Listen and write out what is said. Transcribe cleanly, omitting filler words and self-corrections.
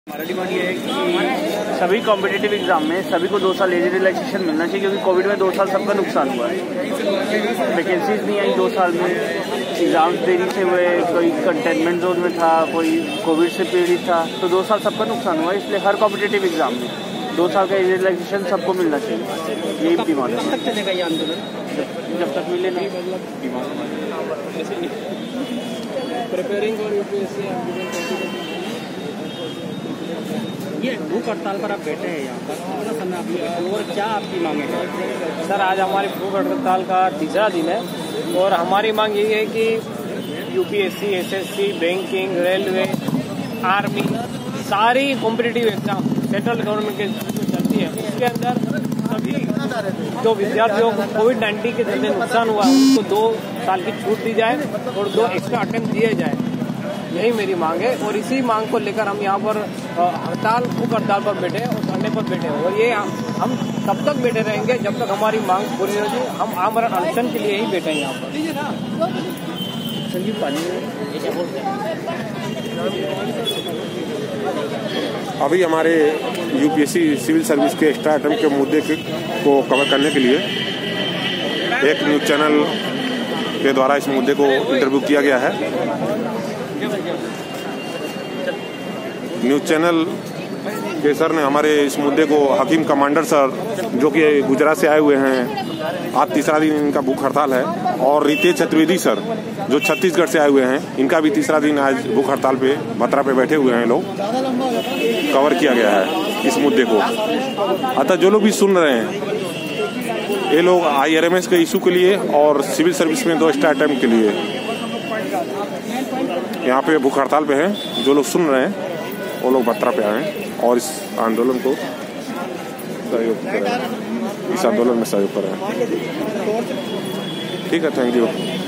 हमारा डिमांड ये है कि सभी कॉम्पिटिटिव एग्जाम में सभी को 2 साल एज रिलैक्सेशन मिलना चाहिए, क्योंकि कोविड में 2 साल सबका नुकसान हुआ है। वैकेंसीज नहीं आई 2 साल में, एग्जाम्स देरी से हुए, कोई कंटेनमेंट जोन में था, कोई कोविड से पीड़ित था, तो 2 साल सबका नुकसान हुआ है। इसलिए हर कॉम्पिटिटिव एग्जाम में 2 साल का एज रिलैक्सेशन सबको मिलना चाहिए, यही डिमांड है। कब तक चलेगा ये आंदोलन? जब तक मिले नहीं। प्रिपेयरिंग फॉर यूपीएससी ये भूख हड़ताल पर आप बैठे हैं यहाँ पर, कितना समय आपने और क्या आपकी मांगे हैं? सर, आज हमारी भूख हड़ताल का तीसरा दिन है और हमारी मांग यही है कि UPSC, SSC, banking, railway, army, सारी कॉम्पिटिटिव एग्जाम सेंट्रल गवर्नमेंट के जो चलती है उसके अंदर सभी जो विद्यार्थियों को कोविड-19 के चलते नुकसान हुआ उनको 2 साल की छूट दी जाए और 2 एक्स्ट्रा अटेम्प्ट दिए जाए, यही मेरी मांग है। और इसी मांग को लेकर हम यहाँ पर भूख हड़ताल पर बैठे और धरने पर बैठे और ये हम तब तक बैठे रहेंगे जब तक हमारी मांग पूरी हो जाए। हम आमरण अनशन के लिए ही बैठे हैं यहाँ पर। अभी हमारे यूपीएससी सिविल सर्विस के एक्स्ट्रा अटेम्प्ट के मुद्दे को कवर करने के लिए एक न्यूज़ चैनल के द्वारा इस मुद्दे को इंटरव्यू किया गया है। न्यूज़ चैनल के सर ने हमारे इस मुद्दे को, हकीम कमांडर सर जो कि गुजरात से आए हुए हैं, आज तीसरा दिन इनका भूख हड़ताल है, और रितेश चतुर्वेदी सर जो छत्तीसगढ़ से आए हुए हैं, इनका भी तीसरा दिन आज भूख हड़ताल पे भत्रा पे बैठे हुए हैं लोग, कवर किया गया है इस मुद्दे को। अतः जो लोग भी सुन रहे हैं, ये लोग IRMS के इशू के लिए और सिविल सर्विस में 2 एक्स्ट्रा अटेम्प्ट के लिए यहाँ पे भूख हड़ताल पे हैं। जो लोग सुन रहे हैं वो लोग भत्रा पे आए और इस आंदोलन को सहयोग करें, इस आंदोलन में सहयोग करें। ठीक है, थैंक यू।